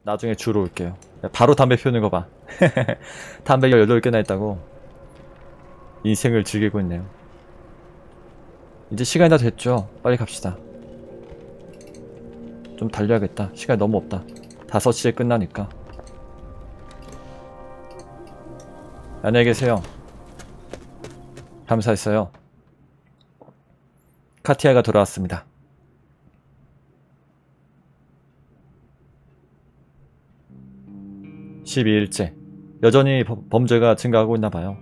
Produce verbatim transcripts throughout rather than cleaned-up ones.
나중에 주로 올게요. 바로 담배 피우는 거 봐. 담배가 열여덟 개나 있다고. 인생을 즐기고 있네요. 이제 시간이 다 됐죠. 빨리 갑시다. 좀 달려야겠다. 시간이 너무 없다. 다섯 시에 끝나니까. 안녕히 계세요. 감사했어요. 카티아가 돌아왔습니다. 십이 일째. 여전히 범죄가 증가하고 있나봐요.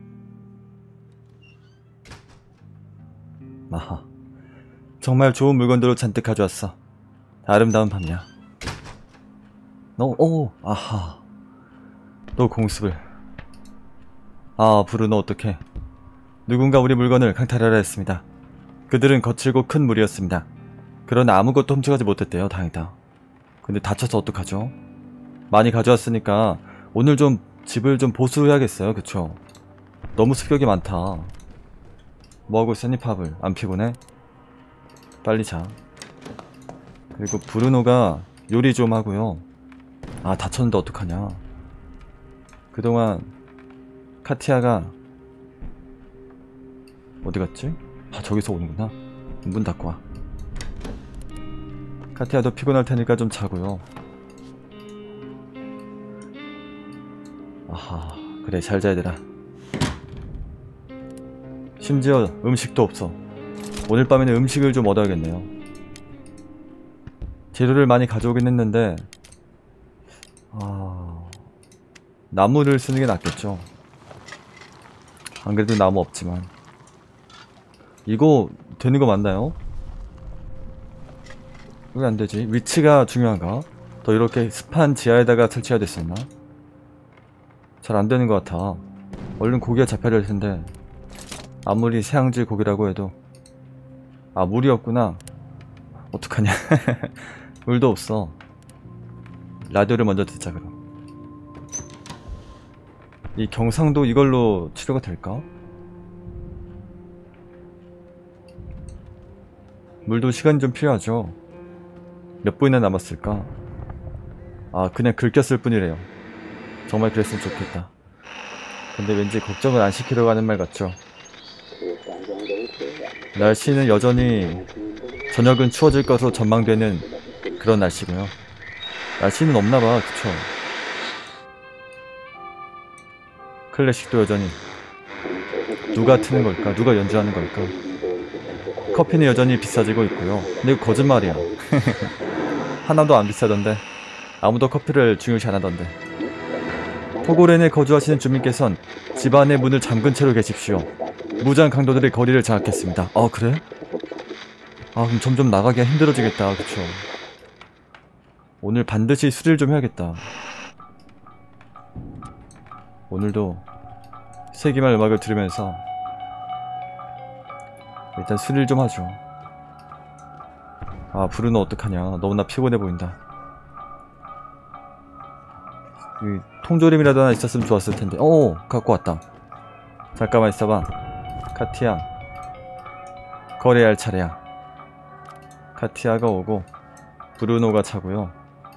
아하. 정말 좋은 물건들을 잔뜩 가져왔어. 아름다운 밤이야. 너, 오, 아하. 너 공습을. 아, 브루노 어떡해. 누군가 우리 물건을 강탈하려 했습니다. 그들은 거칠고 큰 무리였습니다. 그러나 아무것도 훔쳐가지 못했대요. 다행이다. 근데 다쳐서 어떡하죠? 많이 가져왔으니까 오늘 좀 집을 좀 보수해야겠어요. 그쵸? 너무 습격이 많다. 뭐하고 있었니 팝을? 안 피곤해? 빨리 자. 그리고 브루노가 요리 좀 하고요. 아, 다쳤는데 어떡하냐. 그동안 카티아가 어디 갔지? 아, 저기서 오는구나. 문 닫고 와. 카티아도 피곤할 테니까 좀 자고요. 아하, 그래, 잘 자야 되라. 심지어 음식도 없어. 오늘 밤에는 음식을 좀 얻어야겠네요. 재료를 많이 가져오긴 했는데 아... 나무를 쓰는 게 낫겠죠. 안 그래도 나무 없지만. 이거 되는 거 맞나요? 왜 안 되지? 위치가 중요한가? 더 이렇게 습한 지하에다가 설치해야 됐었나? 잘 안 되는 것 같아. 얼른 고기가 잡혀야 될 텐데. 아무리 새앙질 고기라고 해도. 아, 물이 없구나. 어떡하냐. 물도 없어. 라디오를 먼저 듣자 그럼. 이 경상도 이걸로 치료가 될까? 물도 시간이 좀 필요하죠. 몇 분이나 남았을까? 아, 그냥 긁혔을 뿐이래요. 정말 그랬으면 좋겠다. 근데 왠지 걱정을 안 시키려고 하는 말 같죠? 날씨는 여전히 저녁은 추워질 것으로 전망되는 그런 날씨고요. 날씨는 없나봐. 그쵸? 클래식도 여전히 누가 트는 걸까? 누가 연주하는 걸까? 커피는 여전히 비싸지고 있고요. 근데 이거 거짓말이야. 하나도 안 비싸던데. 아무도 커피를 중요시 안하던데. 포고렌에 거주하시는 주민께선 집안의 문을 잠근 채로 계십시오. 무장 강도들이 거리를 장악했습니다. 아, 그래? 아, 그럼 점점 나가기가 힘들어지겠다. 그쵸? 오늘 반드시 수리를 좀 해야겠다. 오늘도 세기말 음악을 들으면서 일단 수리를 좀 하죠. 아, 브루노 어떡하냐. 너무나 피곤해 보인다. 이 통조림이라도 하나 있었으면 좋았을 텐데. 오, 갖고 왔다. 잠깐만 있어봐. 카티아, 거래할 차례야. 카티아가 오고 브루노가 차고요.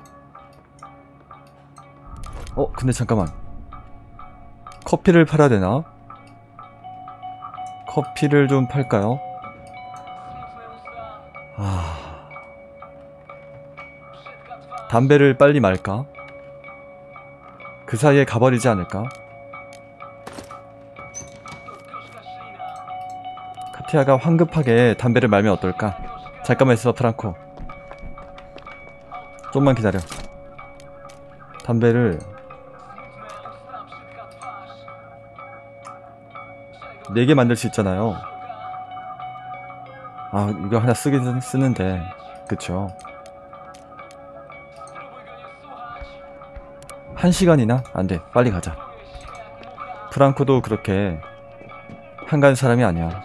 어, 근데 잠깐만. 커피를 팔아야 되나? 커피를 좀 팔까요? 아... 담배를 빨리 말까? 그 사이에 가버리지 않을까? 카티아가 황급하게 담배를 말면 어떨까? 잠깐만 있어, 프랑코. 좀만 기다려. 담배를 네 개 만들 수 있잖아요. 아, 이거 하나 쓰긴 쓰는데. 그쵸? 한 시간이나? 안돼, 빨리 가자. 프랑코도 그렇게 한가한 사람이 아니야.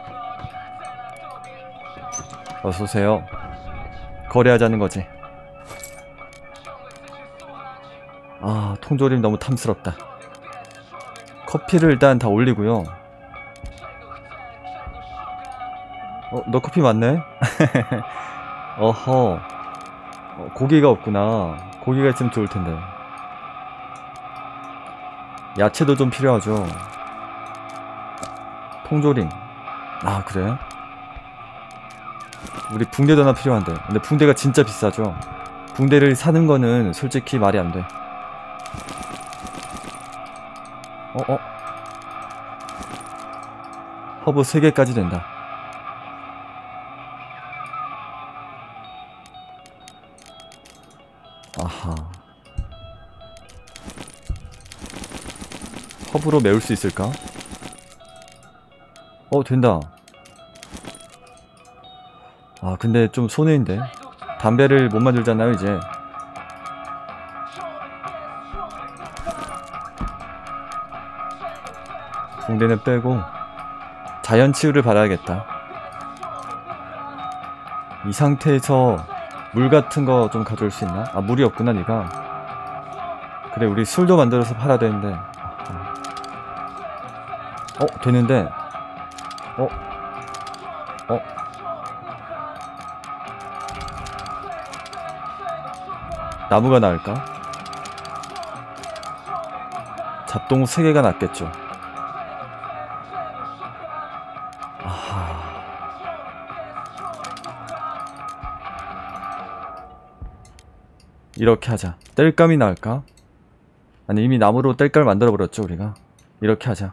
어서오세요. 거래하자는 거지. 아, 통조림 너무 탐스럽다. 커피를 일단 다 올리고요. 어, 너 커피 맞네? 어허. 어, 고기가 없구나. 고기가 있으면 좋을 텐데. 야채도 좀 필요하죠. 통조림. 아, 그래? 우리 붕대도 하나 필요한데. 근데 붕대가 진짜 비싸죠. 붕대를 사는 거는 솔직히 말이 안 돼. 어, 어? 허브 세 개까지 된다. 아하. 허브로 메울 수 있을까? 어, 된다. 아, 근데 좀 손해인데. 담배를 못 만들잖아요, 이제. 붕대는 빼고 자연치유를 받아야겠다. 이 상태에서 물 같은 거 좀 가져올 수 있나? 아, 물이 없구나, 니가. 그래, 우리 술도 만들어서 팔아야 되는데. 어, 되는데. 어? 어? 나무가 나을까? 잡동 세 개가 낫겠죠. 아하. 이렇게 하자. 땔감이 나을까? 아니, 이미 나무로 땔감을 만들어버렸죠, 우리가. 이렇게 하자.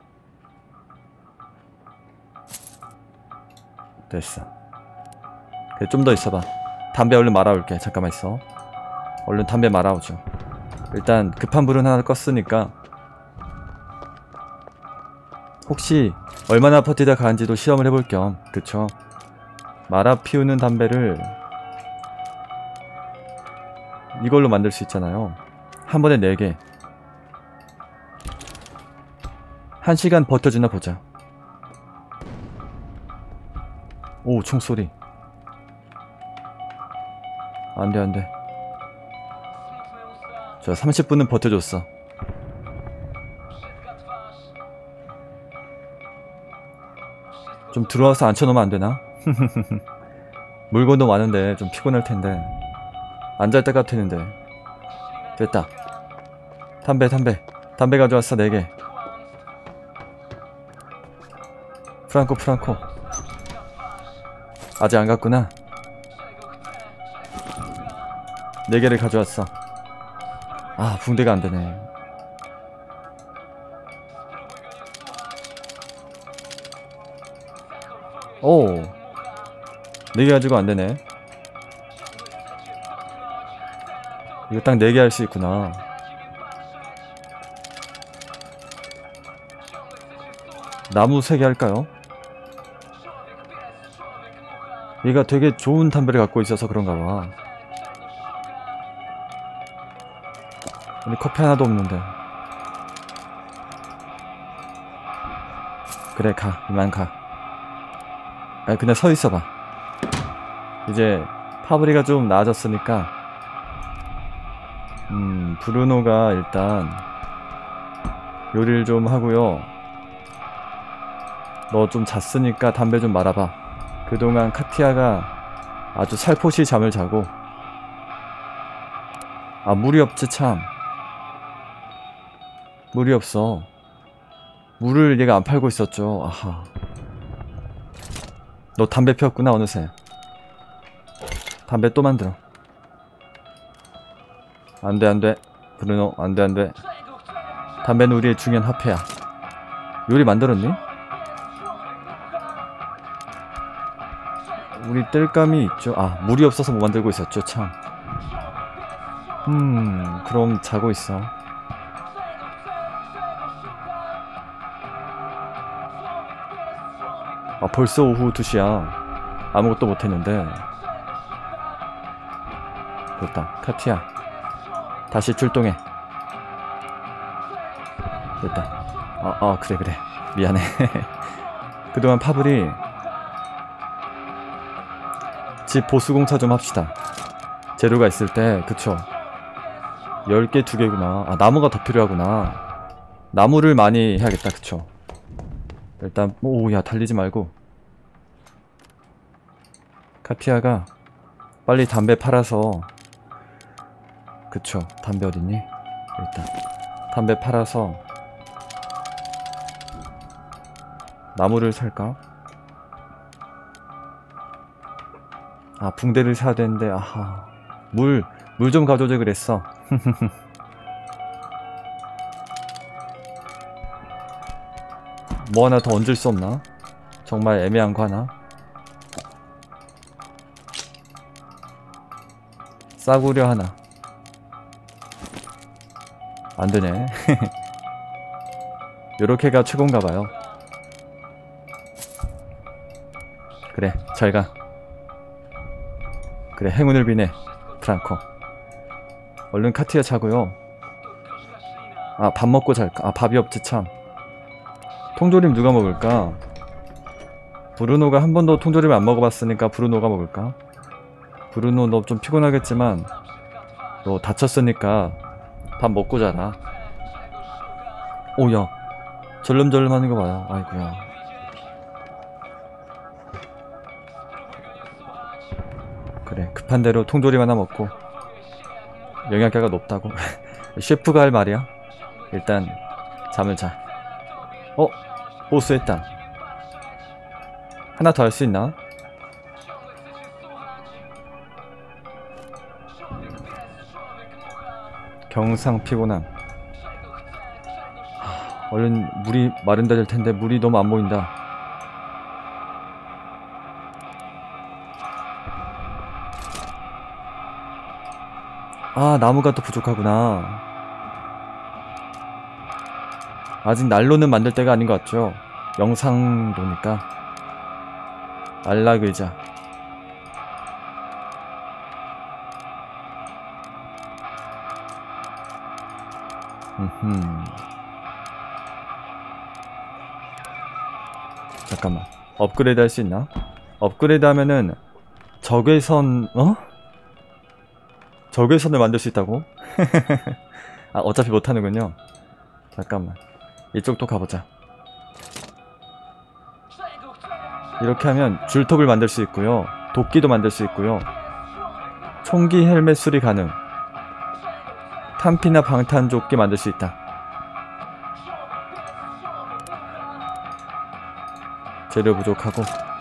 됐어. 그래, 좀 더 있어봐. 담배 얼른 말아올게. 잠깐만 있어. 얼른 담배 말아오죠. 일단 급한 불은 하나 껐으니까 혹시 얼마나 버티다 가는지도 시험을 해볼 겸, 그쵸? 말아 피우는 담배를 이걸로 만들 수 있잖아요. 한 번에 네 개. 한 시간 버텨주나 보자. 오, 총소리. 안돼 안돼. 저 삼십 분은 버텨줬어. 좀 들어와서 앉혀놓으면 안되나? 물건도 많은데 좀 피곤할텐데 앉을 때 같았는데. 됐다. 담배 담배 담배 가져왔어. 네 개. 프랑코 프랑코. 아직 안 갔구나. 네 개를 가져왔어. 아, 붕대가 안 되네. 오, 네 개 가지고 안 되네. 이거 딱 네 개 할 수 있구나. 나무 세 개 할까요? 얘가 되게 좋은 담배를 갖고 있어서 그런가 봐. 근데 커피 하나도 없는데. 그래, 가. 이만 가. 아니, 그냥 서 있어봐. 이제 파브리가 좀 나아졌으니까 음 브루노가 일단 요리를 좀 하고요. 너 좀 잤으니까 담배 좀 말아봐. 그동안 카티아가 아주 살포시 잠을 자고. 아, 물이 없지 참. 물이 없어. 물을 얘가 안 팔고 있었죠. 아하. 너 담배 피웠구나 어느새. 담배 또 만들어. 안돼 안돼 브루노, 안돼 안돼. 담배는 우리의 중요한 화폐야. 요리 만들었니? 우리 땔감이 있죠. 아, 물이 없어서 못 만들고 있었죠 참. 음 그럼 자고 있어. 아, 벌써 오후 두 시야. 아무것도 못했는데. 됐다. 카티야, 다시 출동해. 됐다. 아, 아 그래 그래 미안해. 그동안 파블이 집 보수공사 좀 합시다. 재료가 있을 때. 그쵸, 열 개 두 개구나. 아, 나무가 더 필요하구나. 나무를 많이 해야겠다. 그쵸. 일단 오야 달리지 말고. 카티아가 빨리 담배 팔아서 그쵸. 담배 어딨니? 일단 담배 팔아서 나무를 살까? 아 붕대를 사야 되는데 아하 물 물 좀 가져오자 그랬어. 뭐 하나 더 얹을 수 없나? 정말 애매한 거 하나? 싸구려 하나 안되네. 요렇게가 최고인가봐요. 그래 잘가. 그래 행운을 비네 프랑코. 얼른 카티아 자고요. 아 밥 먹고 잘까? 아 밥이 없지 참. 통조림 누가 먹을까? 브루노가 한 번도 통조림 안 먹어봤으니까 브루노가 먹을까? 브루노 너 좀 피곤하겠지만 너 다쳤으니까 밥 먹고 자라. 오야 절름절름 하는 거 봐요. 아이고야. 그래 급한 대로 통조림 하나 먹고. 영양가가 높다고? 셰프가 할 말이야? 일단 잠을 자. 어? 보스했다. 하나 더 할 수 있나? 경상 피곤함. 하, 얼른 물이 마른다 될 텐데 물이 너무 안 보인다. 아 나무가 또 부족하구나. 아직 난로는 만들 때가 아닌 것 같죠? 영상도니까. 안락의자. 음흠. 잠깐만 업그레이드 할 수 있나? 업그레이드 하면은 적외선 어? 적외선을 만들 수 있다고? 아 어차피 못하는군요. 잠깐만 이쪽도 가보자. 이렇게 하면 줄톱을 만들 수 있고요. 도끼도 만들 수 있고요. 총기 헬멧 수리 가능. 탄피나 방탄조끼 만들 수 있다. 재료 부족하고.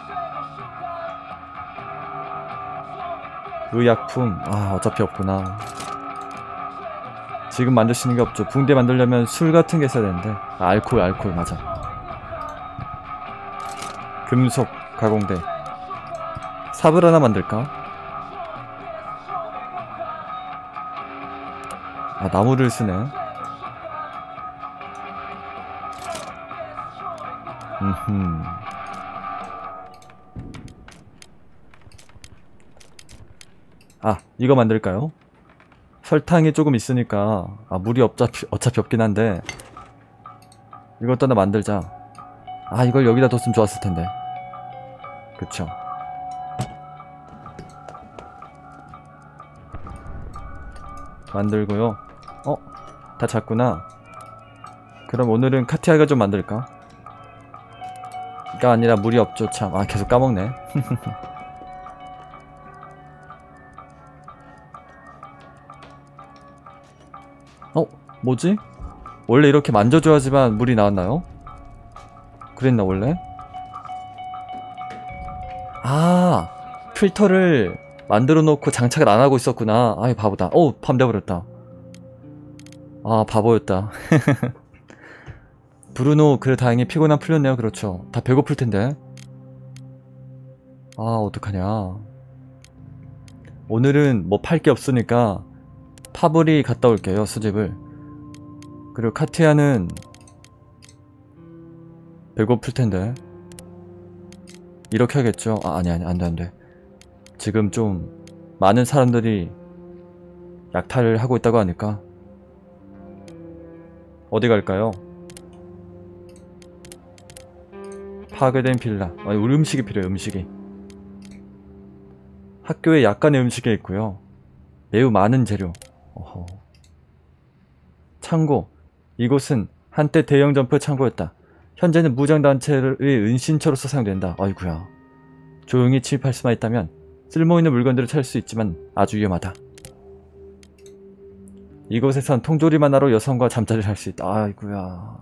의약품 아 어차피 없구나. 지금 만들 수 있는 게 없죠. 붕대 만들려면 술 같은 게 있어야 되는데. 아, 알코올 알코올 맞아. 금속 가공대. 삽을 하나 만들까? 아 나무를 쓰네. 음흠. 아 이거 만들까요? 설탕이 조금 있으니까. 아 물이 어차피, 어차피 없긴 한데 이것도 하나 만들자. 아 이걸 여기다 뒀으면 좋았을 텐데. 그쵸. 만들고요. 어? 다 잤구나. 그럼 오늘은 카티아가 좀 만들까? 가 아니라 물이 없죠 참. 아 계속 까먹네. 어? 뭐지? 원래 이렇게 만져줘야지만 물이 나왔나요? 그랬나 원래? 아 필터를 만들어 놓고 장착을 안 하고 있었구나. 아이 바보다. 오 밤 돼버렸다. 아 바보였다. 브루노 그래 다행히 피곤함 풀렸네요. 그렇죠. 다 배고플 텐데. 아 어떡하냐. 오늘은 뭐 팔 게 없으니까 파브리 갔다 올게요. 수집을. 그리고 카티아는 배고플 텐데. 이렇게 하겠죠. 아 아니 아니 안돼 안돼. 지금 좀 많은 사람들이 약탈을 하고 있다고 하니까. 어디 갈까요? 파괴된 빌라. 아니 우리 음식이 필요해요. 음식이. 학교에 약간의 음식이 있고요. 매우 많은 재료. 어허. 창고. 이곳은 한때 대형 점프 창고였다. 현재는 무장단체의 은신처로서 사용된다. 아이구야. 조용히 침입할 수만 있다면 쓸모있는 물건들을 찾을 수 있지만 아주 위험하다. 이곳에선 통조림 하나로 여성과 잠자리를 할 수 있다. 아이구야.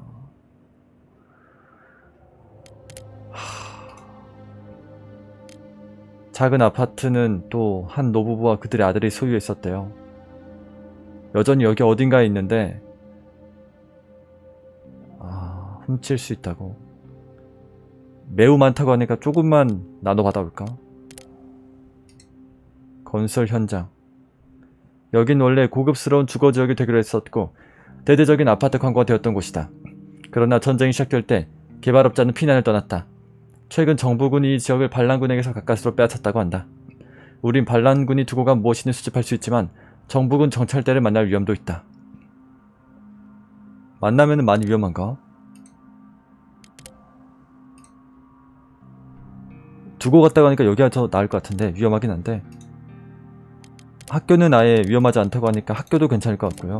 작은 아파트는 또 한 노부부와 그들의 아들이 소유했었대요. 여전히 여기 어딘가에 있는데 아, 훔칠 수 있다고. 매우 많다고 하니까 조금만 나눠 받아볼까? 건설 현장. 여긴 원래 고급스러운 주거지역이 되기로 했었고 대대적인 아파트 광고가 되었던 곳이다. 그러나 전쟁이 시작될 때 개발업자는 피난을 떠났다. 최근 정부군이 이 지역을 반란군에게서 가까스로 빼앗았다고 한다. 우린 반란군이 두고 간 무엇이든 수집할 수 있지만 정부군 정찰대를 만날 위험도 있다. 만나면은 많이 위험한가? 두고 갔다고 하니까 여기가 더 나을 것 같은데 위험하긴 한데 학교는 아예 위험하지 않다고 하니까 학교도 괜찮을 것 같고요.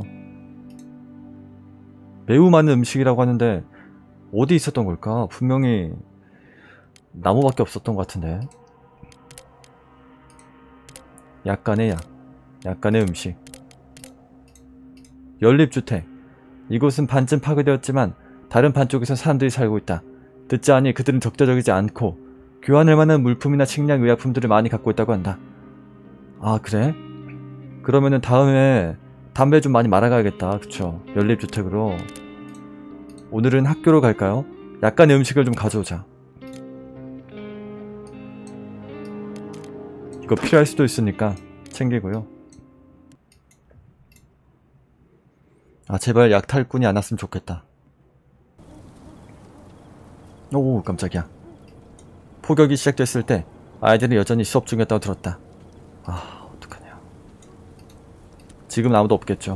매우 많은 음식이라고 하는데 어디 있었던 걸까? 분명히 나무밖에 없었던 것 같은데. 약간의 약, 약간의 음식. 연립주택. 이곳은 반쯤 파괴되었지만 다른 반쪽에서 사람들이 살고 있다. 듣자 하니 그들은 적대적이지 않고 교환할 만한 물품이나 식량, 의약품들을 많이 갖고 있다고 한다. 아 그래? 그러면은 다음에 담배 좀 많이 말아가야겠다. 그쵸? 연립주택으로. 오늘은 학교로 갈까요? 약간의 음식을 좀 가져오자. 이거 필요할 수도 있으니까 챙기고요. 아 제발 약탈꾼이 안 왔으면 좋겠다. 오 깜짝이야. 포격이 시작됐을 때 아이들은 여전히 수업 중이었다고 들었다. 아 어떡하냐. 지금은 아무도 없겠죠.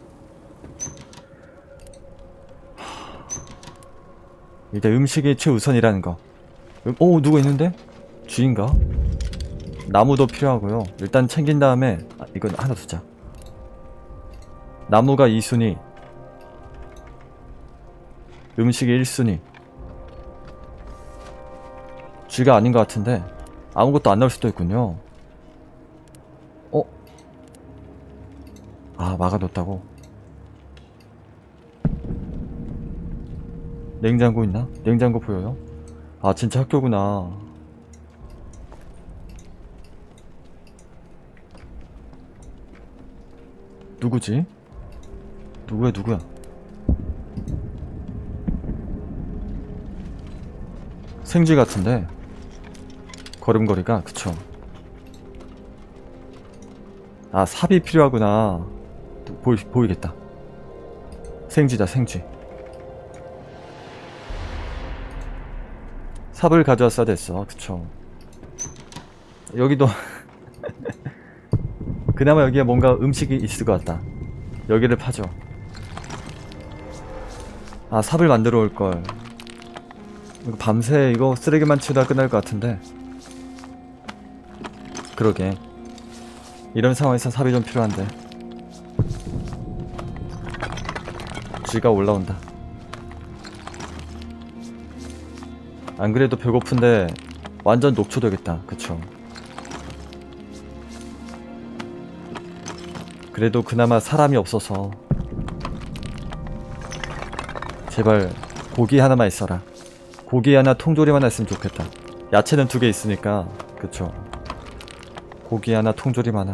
일단 음식이 최우선이라는 거. 음, 오 누구 있는데? 쥐인가? 나무도 필요하고요. 일단 챙긴 다음에 아, 이건 하나 두자. 나무가 이 순위, 음식이 일 순위. 쥐가 아닌 것 같은데 아무것도 안 나올 수도 있군요. 어? 아 막아뒀다고? 냉장고 있나? 냉장고 보여요? 아 진짜 학교구나. 누구지? 누구야 누구야? 생쥐 같은데 걸음걸이가. 그쵸. 아 삽이 필요하구나. 보이, 보이겠다. 생쥐다 생쥐. 삽을 가져왔어야 됐어. 그쵸. 여기도 그나마 여기에 뭔가 음식이 있을 것 같다. 여기를 파죠. 아 삽을 만들어 올걸. 이거 밤새 이거 쓰레기만 치우다 끝날 것 같은데. 그러게. 이런 상황에서 삽이 좀 필요한데. 쥐가 올라온다. 안 그래도 배고픈데 완전 녹초되겠다. 그쵸. 그래도 그나마 사람이 없어서 제발 고기 하나만 있어라. 고기 하나, 통조림 하나 있으면 좋겠다. 야채는 두 개 있으니까. 그쵸. 고기 하나, 통조림 하나.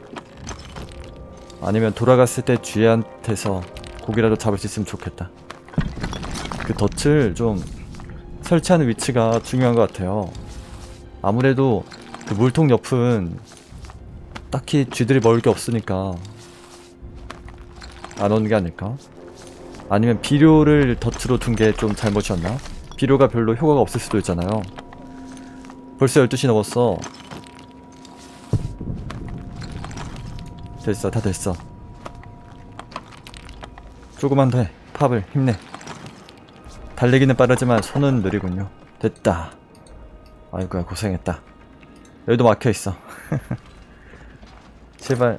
아니면 돌아갔을 때 쥐한테서 고기라도 잡을 수 있으면 좋겠다. 그 덫을 좀 설치하는 위치가 중요한 것 같아요. 아무래도 그 물통 옆은 딱히 쥐들이 먹을 게 없으니까 안 오는 게 아닐까? 아니면 비료를 덫으로 둔 게 좀 잘못이었나? 비료가 별로 효과가 없을 수도 있잖아요. 벌써 열두 시 넘었어. 됐어, 다 됐어. 조금만 더 해. 팝을 힘내. 달리기는 빠르지만 손은 느리군요. 됐다. 아이고야 고생했다. 여기도 막혀있어. 제발.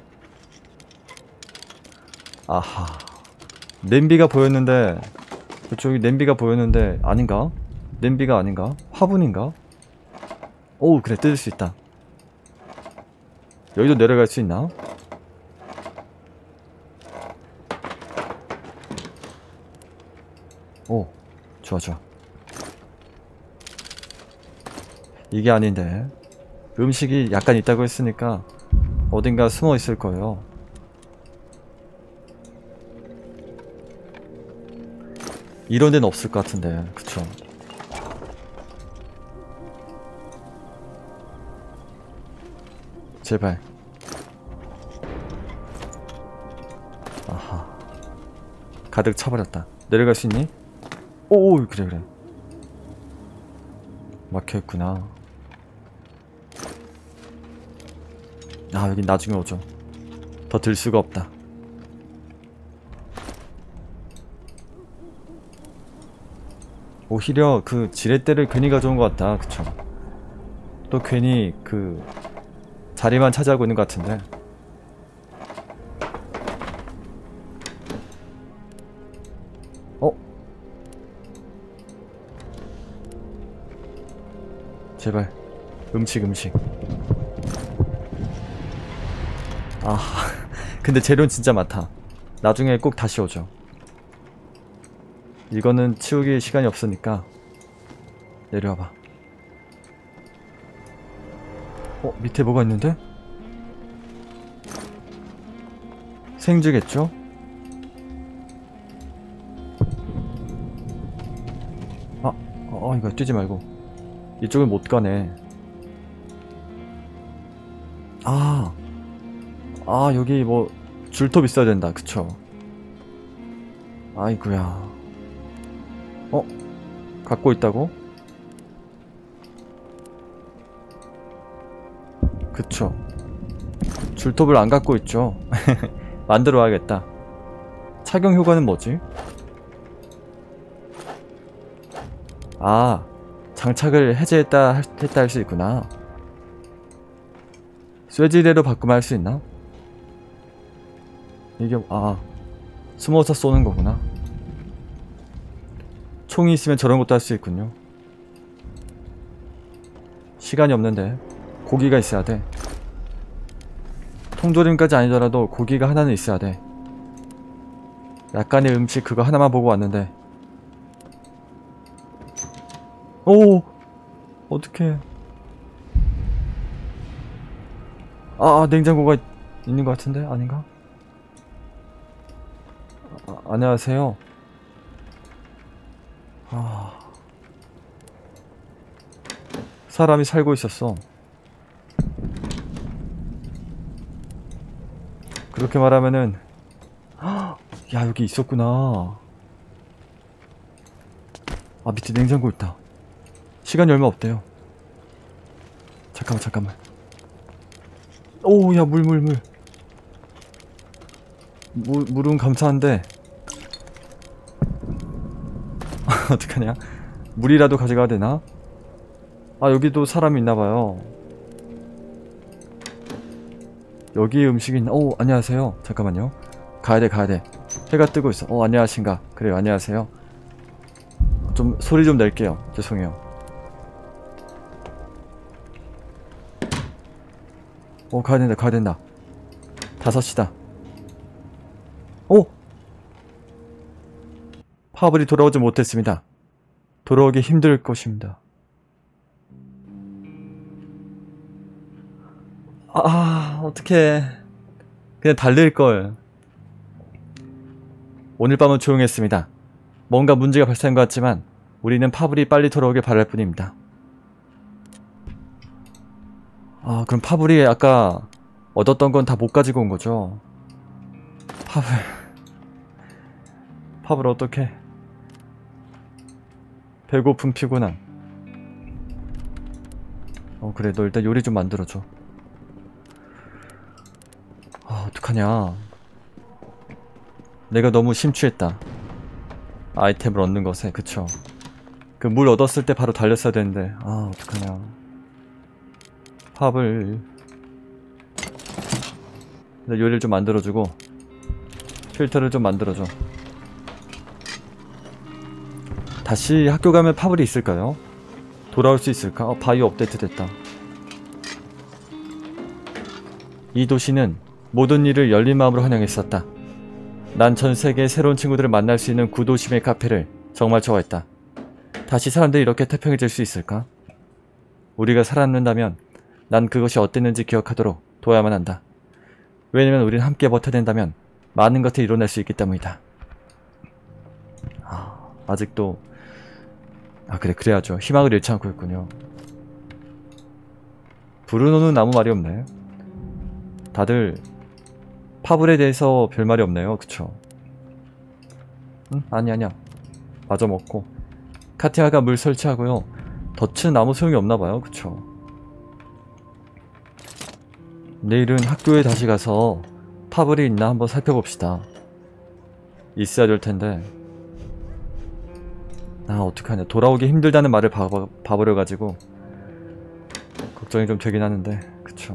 아하. 냄비가 보였는데 그쪽이 냄비가 보였는데 아닌가? 냄비가 아닌가? 화분인가? 오우 그래 뜯을 수 있다. 여기도 내려갈 수 있나? 오, 좋아 좋아. 이게 아닌데. 음식이 약간 있다고 했으니까 어딘가 숨어 있을 거예요. 이런 데는 없을 것 같은데, 그쵸? 제발. 아하. 가득 차버렸다. 내려갈 수 있니? 오, 그래 그래. 막혀있구나. 아, 여긴 나중에 오죠. 더 들 수가 없다. 오히려 그 지렛대를 괜히 가져온 것 같다. 그쵸? 또 괜히 그 자리만 차지하고 있는 것 같은데. 어? 제발 음식 음식. 아 근데 재료는 진짜 많다. 나중에 꼭 다시 오죠. 이거는 치우기 시간이 없으니까 내려와봐. 어? 밑에 뭐가 있는데? 생쥐겠죠? 아, 어, 이거 뛰지 말고 이쪽을 못 가네. 아, 아 여기 뭐 줄톱 있어야 된다. 그쵸? 아이구야. 어? 갖고 있다고? 그쵸. 줄톱을 안 갖고 있죠. 만들어 와야겠다. 착용 효과는 뭐지? 아, 장착을 해제했다 했다 할 수 있구나. 쇠지대로 바꾸면 할 수 있나? 이게 아 숨어서 쏘는 거구나. 총이 있으면 저런 것도 할 수 있군요. 시간이 없는데 고기가 있어야 돼. 통조림까지 아니더라도 고기가 하나는 있어야 돼. 약간의 음식 그거 하나만 보고 왔는데. 오! 어떡해. 아, 아 냉장고가 있, 있는 것 같은데? 아닌가? 아, 안녕하세요. 아... 사람이 살고 있었어. 그렇게 말하면은 야 여기 있었구나. 아 밑에 냉장고 있다. 시간이 얼마 없대요. 잠깐만 잠깐만. 오 야 물 물 물. 물, 물은 감사한데 어떡하냐. 물이라도 가져가야 되나? 아 여기도 사람이 있나봐요. 여기 음식이 있나? 오 안녕하세요. 잠깐만요. 가야돼 가야돼. 해가 뜨고 있어. 어 안녕하신가. 그래요 안녕하세요. 좀 소리 좀 낼게요. 죄송해요. 어 가야된다 가야된다. 다섯 시다. 오! 파블이 돌아오지 못했습니다. 돌아오기 힘들 것입니다. 아 어떡해. 그냥 달릴걸. 오늘 밤은 조용했습니다. 뭔가 문제가 발생한 것 같지만 우리는 파블이 빨리 돌아오길 바랄 뿐입니다. 아 그럼 파블이 아까 얻었던 건 다 못 가지고 온 거죠? 파블 파블 어떡해. 배고픔 피곤함. 어 그래 너 일단 요리 좀 만들어줘. 아 어떡하냐. 내가 너무 심취했다. 아이템을 얻는 것에. 그쵸. 그 물 얻었을 때 바로 달렸어야 되는데 아 어떡하냐. 팝을 요리를 좀 만들어주고 필터를 좀 만들어줘. 다시 학교 가면 파블이 있을까요? 돌아올 수 있을까? 어, 바이오 업데이트 됐다. 이 도시는 모든 일을 열린 마음으로 환영했었다. 난 전 세계의 새로운 친구들을 만날 수 있는 구도심의 카페를 정말 저가 있다. 다시 사람들이 이렇게 태평해질 수 있을까? 우리가 살아남는다면 난 그것이 어땠는지 기억하도록 도와야만 한다. 왜냐면 우린 함께 버텨낸다면 많은 것을 이뤄낼 수 있기 때문이다. 아, 아직도 아 그래 그래야죠. 희망을 잃지 않고 있군요. 브루노는 아무 말이 없네. 다들 파블에 대해서 별 말이 없네요. 그쵸? 응? 아니 아니야. 마저 먹고 카티아가 물 설치하고요. 덫은 아무 소용이 없나봐요. 그쵸? 내일은 학교에 다시 가서 파블이 있나 한번 살펴봅시다. 있어야 될 텐데. 아 어떡하냐. 돌아오기 힘들다는 말을 봐버, 봐버려가지고 걱정이 좀 되긴 하는데. 그쵸.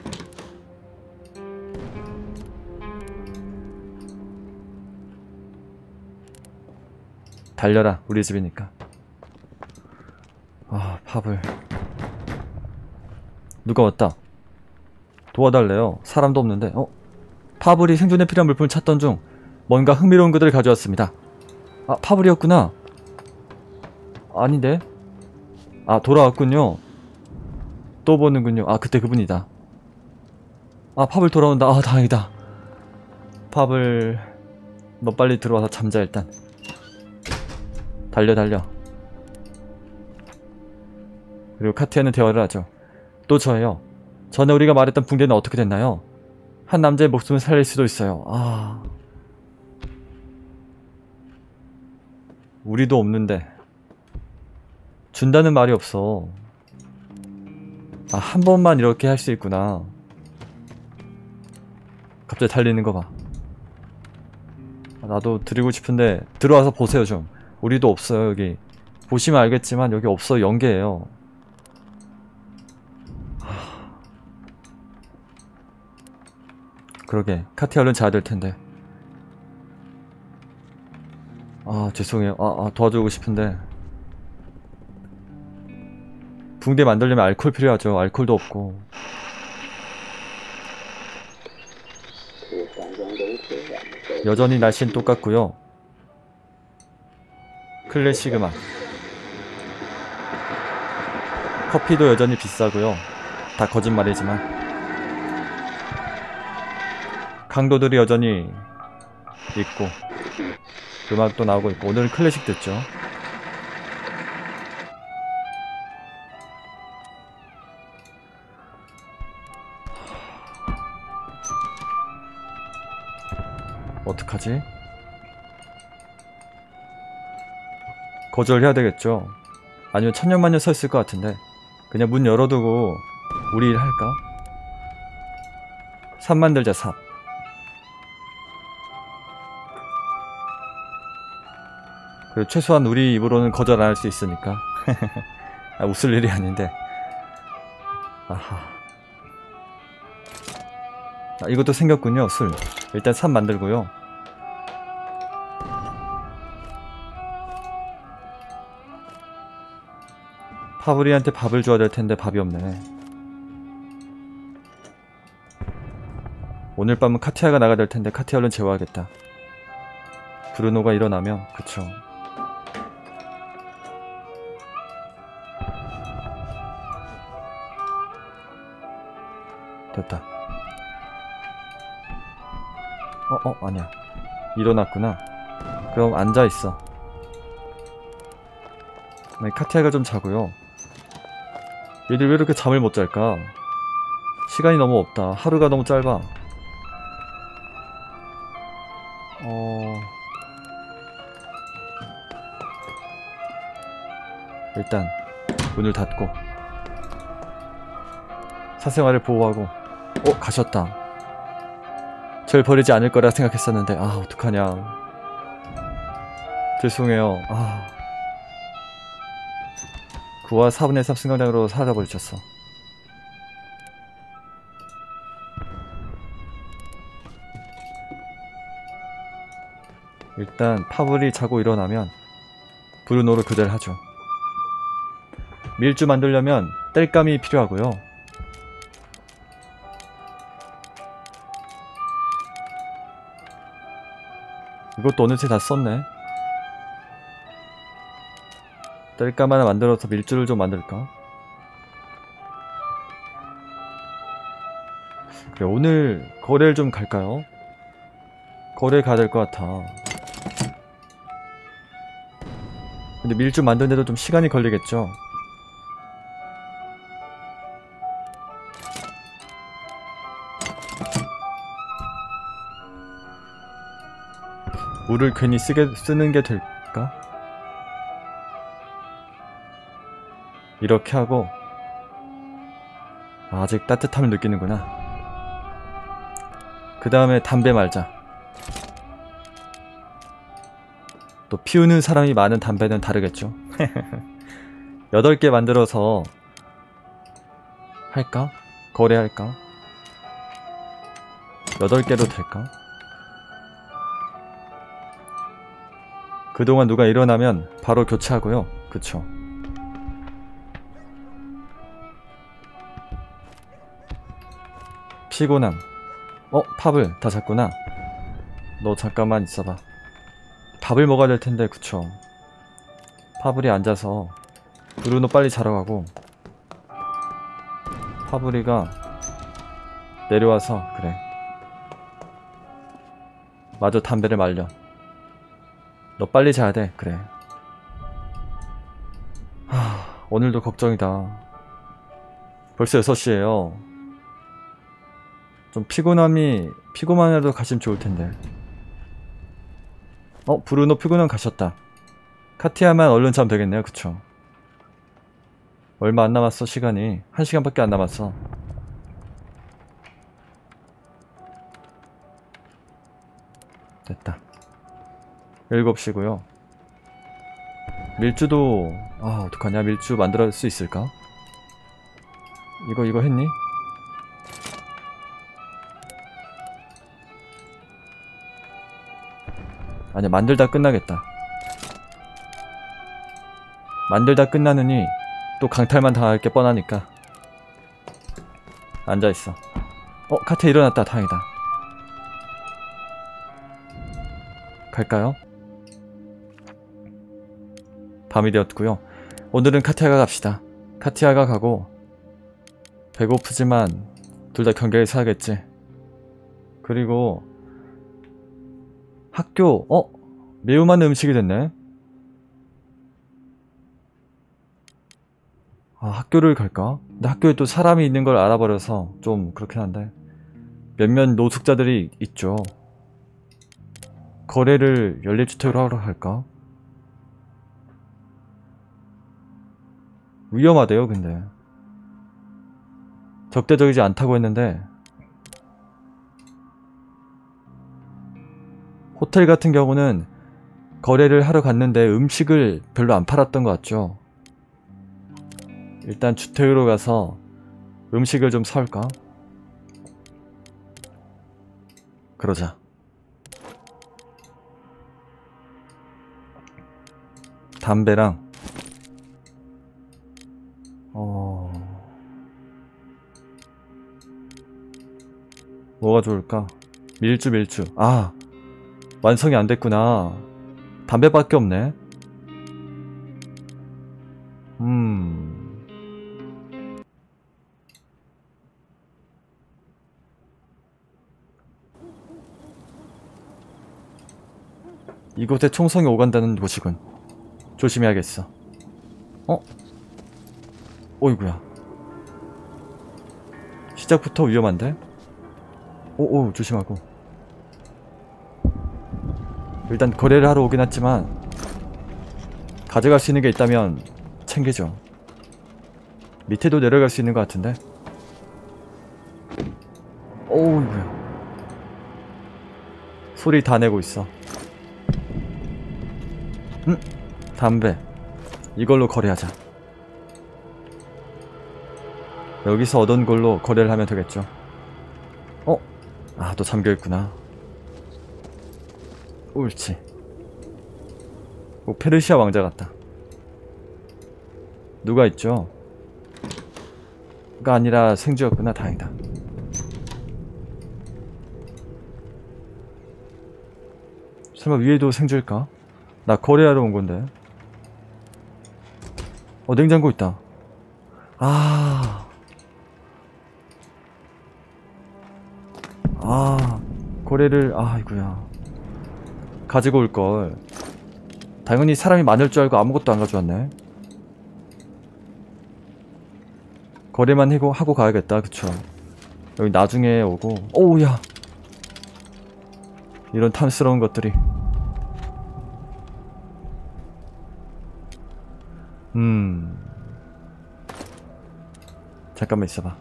달려라. 우리 집이니까. 아 파블. 누가 왔다. 도와달래요. 사람도 없는데. 어? 파블이 생존에 필요한 물품을 찾던 중 뭔가 흥미로운 것들을 가져왔습니다. 아 파블이었구나. 아닌데? 아 돌아왔군요. 또 보는군요. 아 그때 그분이다. 아 파블 돌아온다. 아 다행이다. 파블 너 빨리 들어와서 잠자 일단. 달려 달려. 그리고 카티아는 대화를 하죠. 또 저예요. 전에 우리가 말했던 붕대는 어떻게 됐나요? 한 남자의 목숨을 살릴 수도 있어요. 아... 우리도 없는데 준다는 말이 없어. 아, 한 번만 이렇게 할 수 있구나. 갑자기 달리는 거 봐. 아, 나도 드리고 싶은데 들어와서 보세요 좀. 우리도 없어요 여기. 보시면 알겠지만 여기 없어. 연계예요. 하... 그러게 카티 얼른 자야 될 텐데. 아 죄송해요. 아, 아 도와주고 싶은데 붕대 만들려면 알코올 필요하죠. 알코올도 없고. 여전히 날씨는 똑같고요. 클래식 음악. 커피도 여전히 비싸고요. 다 거짓말이지만 강도들이 여전히 있고 음악도 나오고 있고. 오늘은 클래식 듣죠. 어떡하지? 거절해야 되겠죠. 아니면 천년만년 서 있을 것 같은데 그냥 문 열어두고 우리 일 할까? 삽 만들자. 삽. 그리고 최소한 우리 입으로는 거절 안 할 수 있으니까. 아, 웃을 일이 아닌데. 아하. 아, 이것도 생겼군요. 술. 일단 삽 만들고요. 파브리한테 밥을 줘야 될 텐데 밥이 없네. 오늘 밤은 카티아가 나가야 될 텐데 카티아 얼른 재워야겠다. 브루노가 일어나면. 그쵸. 됐다. 어, 어, 아니야. 일어났구나. 그럼 앉아있어. 네, 카티아가 좀 자고요. 얘들 왜 이렇게 잠을 못 잘까? 시간이 너무 없다. 하루가 너무 짧아. 어... 일단 문을 닫고 사생활을 보호하고. 어? 가셨다. 절 버리지 않을 거라 생각했었는데 아 어떡하냐. 죄송해요. 아... 구와 사분의 삼 승강장으로 사라져버리셨어. 일단 파블이 자고 일어나면 브루노를 교대를 하죠. 밀주 만들려면 땔감이 필요하고요. 이것도 어느새 다 썼네. 땔감 하나 만들어서 밀주를 좀 만들까? 그래, 오늘 거래를 좀 갈까요? 거래 가야 될 것 같아. 근데 밀주 만드는데도 좀 시간이 걸리겠죠? 물을 괜히 쓰게, 쓰는 게 될까? 이렇게 하고 아직 따뜻함을 느끼는구나. 그 다음에 담배 말자. 또 피우는 사람이 많은 담배는 다르겠죠. 여덟 개 만들어서 할까? 거래할까? 여덟 개로 될까? 그동안 누가 일어나면 바로 교체하고요. 그쵸. 피곤함. 어? 팝을 다 잤구나. 너 잠깐만 있어봐. 밥을 먹어야 될 텐데. 그쵸. 파블이 앉아서 브루노 빨리 자러 가고, 파블이가 내려와서 그래 마저 담배를 말려. 너 빨리 자야 돼. 그래. 하, 오늘도 걱정이다. 벌써 여섯 시에요 좀 피곤함이 피곤만 해도 가시면 좋을 텐데. 어? 브루노 피곤함 가셨다. 카티아만 얼른 자면 되겠네요. 그쵸. 얼마 안 남았어. 시간이 한 시간밖에 안 남았어. 됐다. 일곱 시고요 밀주도 아 어떡하냐. 밀주 만들 수 있을까? 이거 이거 했니? 아니야, 만들다 끝나겠다. 만들다 끝나느니 또 강탈만 당할 게 뻔하니까 앉아있어. 어? 카테 일어났다. 다행이다. 갈까요? 밤이 되었고요 오늘은 카티아가 갑시다. 카티아가 가고, 배고프지만 둘 다 경계에서 하겠지. 그리고 학교, 어? 매우만 음식이 됐네. 아, 학교를 갈까? 근데 학교에 또 사람이 있는 걸 알아버려서 좀 그렇긴 한데, 몇몇 노숙자들이 있죠. 거래를 연립주택으로 하러 갈까? 위험하대요. 근데 적대적이지 않다고 했는데, 호텔 같은 경우는 거래를 하러 갔는데 음식을 별로 안 팔았던 것 같죠. 일단 주택으로 가서 음식을 좀 사올까? 그러자. 담배랑 어... 뭐가 좋을까? 밀주 밀주. 아, 완성이 안 됐구나. 담배밖에 없네. 음... 이곳에 총성이 오간다는 곳이군. 조심해야겠어. 어? 어이구야. 시작부터 위험한데? 오오, 조심하고. 일단 거래를 하러 오긴 했지만 가져갈 수 있는 게 있다면 챙기죠. 밑에도 내려갈 수 있는 것 같은데? 어우구야. 소리 다 내고 있어. 음? 담배. 이걸로 거래하자. 여기서 얻은 걸로 거래를 하면 되겠죠. 어? 아, 또 잠겨있구나. 옳지. 오, 페르시아 왕자 같다. 누가 있죠? 가 아니라 생쥐였구나. 다행이다. 설마 위에도 생쥐일까? 나 거래하러 온 건데. 어, 냉장고 있다. 아. 아, 고래를, 아이구야. 가지고 올걸. 당연히 사람이 많을 줄 알고 아무것도 안 가져왔네. 거래만 하고, 하고 가야겠다. 그쵸. 여기 나중에 오고. 오우야. 이런 탐스러운 것들이. 음. 잠깐만 있어봐.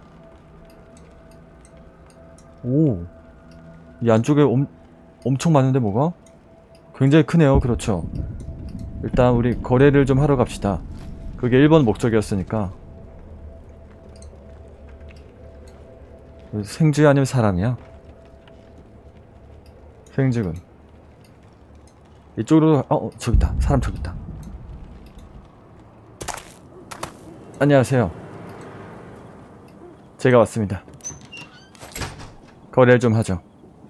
오. 이 안쪽에 엄, 엄청 많은데 뭐가? 굉장히 크네요. 그렇죠. 일단 우리 거래를 좀 하러 갑시다. 그게 일 번 목적이었으니까. 생쥐 아니면 사람이야? 생쥐군. 이쪽으로. 어 저기 있다. 사람 저기 있다. 안녕하세요. 제가 왔습니다. 거래를 좀 하죠.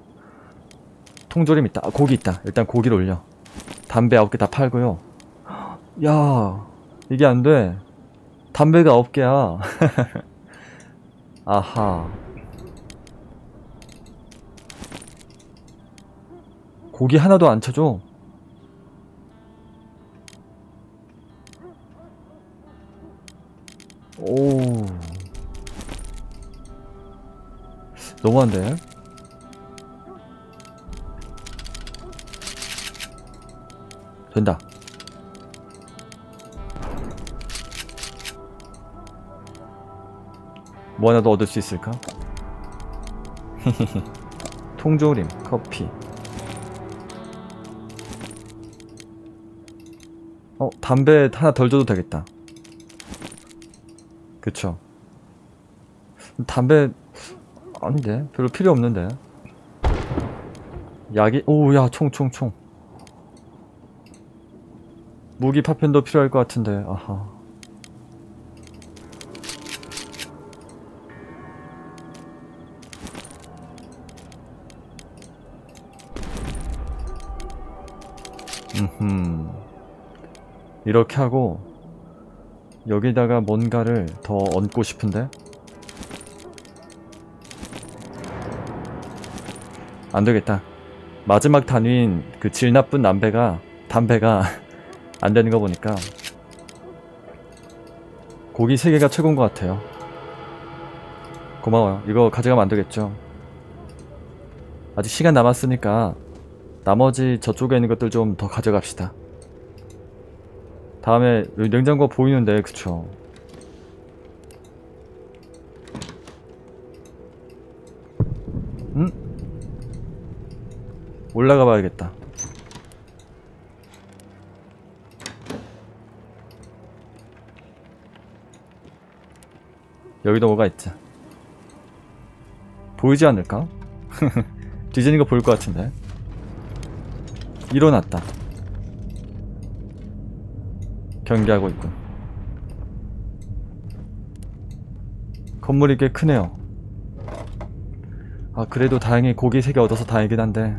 통조림 있다. 아, 고기 있다. 일단 고기를 올려. 담배 아홉 개 다 팔고요. 야, 이게 안 돼. 담배가 아홉 개야. 아하. 고기 하나도 안 쳐줘. 오. 너무한데? 된다. 뭐 하나 더 얻을 수 있을까? 통조림, 커피. 어, 담배 하나 덜 줘도 되겠다. 그쵸. 담배 아닌데? 별로 필요 없는데. 약이, 오야, 총, 총, 총. 무기 파편도 필요할 것 같은데. 아하. 음흠. 이렇게 하고 여기다가 뭔가를 더 얹고 싶은데 안되겠다. 마지막 단위인 그 질 나쁜 담배가 담배가 안되는 거 보니까 고기 세 개가 최고인 것 같아요. 고마워요. 이거 가져가면 안되겠죠. 아직 시간 남았으니까 나머지 저쪽에 있는 것들 좀 더 가져갑시다. 다음에 여기 냉장고가 보이는데 그쵸. 응? 올라가 봐야겠다. 여기도 뭐가 있지. 보이지 않을까? 뒤지는 거 보일 것 같은데. 일어났다. 경계하고 있군. 건물이 꽤 크네요. 아 그래도 다행히 고기 세 개 얻어서 다행이긴 한데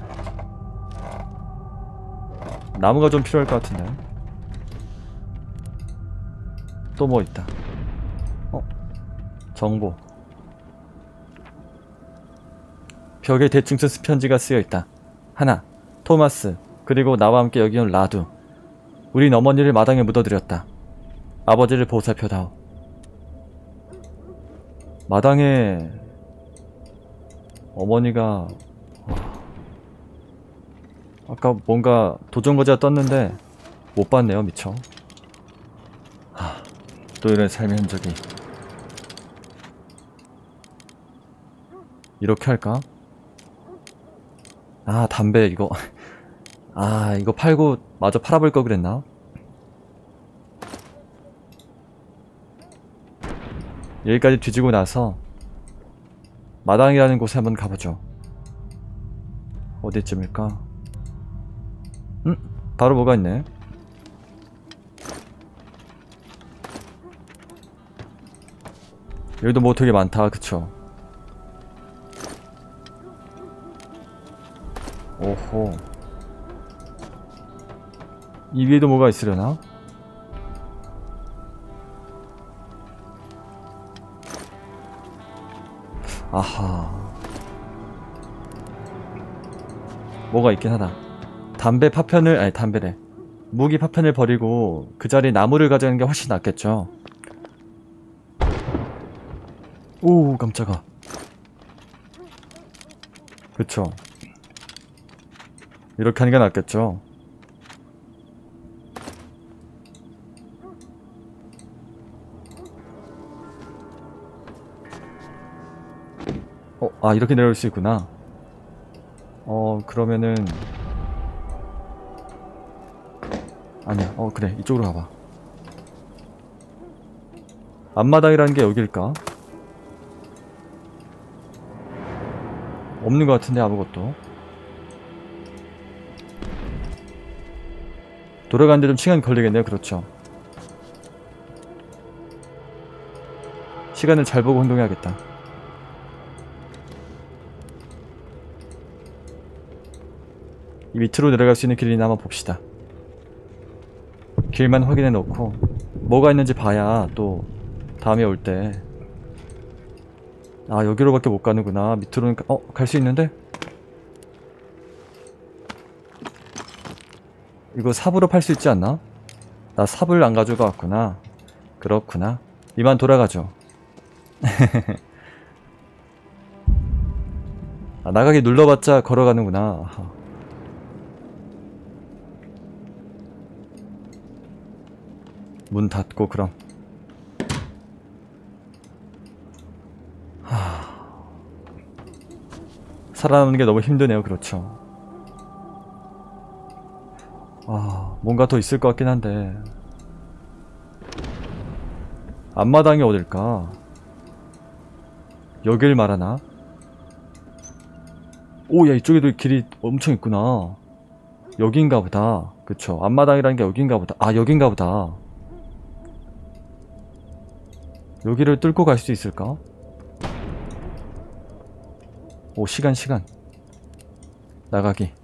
나무가 좀 필요할 것 같은데. 또 뭐 있다. 어? 정보. 벽에 대충 쓴 편지가 쓰여있다. 하나. 토마스. 그리고 나와 함께 여기 온 라두. 우린 어머니를 마당에 묻어드렸다. 아버지를 보살펴다오. 마당에 어머니가 아까 뭔가 도전거지가 떴는데 못 봤네요. 미쳐. 하, 또 이런 삶의 흔적이. 이렇게 할까? 아 담배 이거 아 이거 팔고 마저 팔아볼 걸 그랬나? 여기까지 뒤지고 나서 마당이라는 곳에 한번 가보죠. 어디쯤일까? 음? 바로 뭐가 있네. 여기도 뭐 되게 많다. 그쵸? 오호. 이 위에도 뭐가 있으려나? 아하. 뭐가 있긴 하다. 담배 파편을, 아니 담배래. 무기 파편을 버리고 그 자리에 나무를 가져가는 게 훨씬 낫겠죠. 오, 깜짝아. 그쵸. 이렇게 하는 게 낫겠죠. 어, 아, 이렇게 내려올 수 있구나. 어, 그러면은 아니야. 어, 그래. 이쪽으로 가봐. 앞마당이라는 게 여길까? 없는 것 같은데 아무것도. 돌아가는데 좀 시간이 걸리겠네요. 그렇죠. 시간을 잘 보고 행동해야겠다. 이 밑으로 내려갈 수 있는 길이나 한번 봅시다. 길만 확인해 놓고 뭐가 있는지 봐야 또 다음에 올 때 아, 여기로밖에 못 가는구나. 밑으로는 가... 어? 갈 수 있는데? 이거 삽으로 팔 수 있지 않나? 나 삽을 안 가져가 왔구나. 그렇구나. 이만 돌아가죠. 아, 나가기 눌러봤자 걸어가는구나. 아하. 문 닫고 그럼. 하... 살아남는 게 너무 힘드네요. 그렇죠. 아, 뭔가 더 있을 것 같긴 한데. 앞마당이 어딜까? 여길 말하나? 오, 야, 이쪽에도 길이 엄청 있구나. 여긴가 보다. 그쵸. 앞마당이라는 게 여긴가 보다. 아, 여긴가 보다. 여기를 뚫고 갈 수 있을까? 오, 시간 시간 나가기.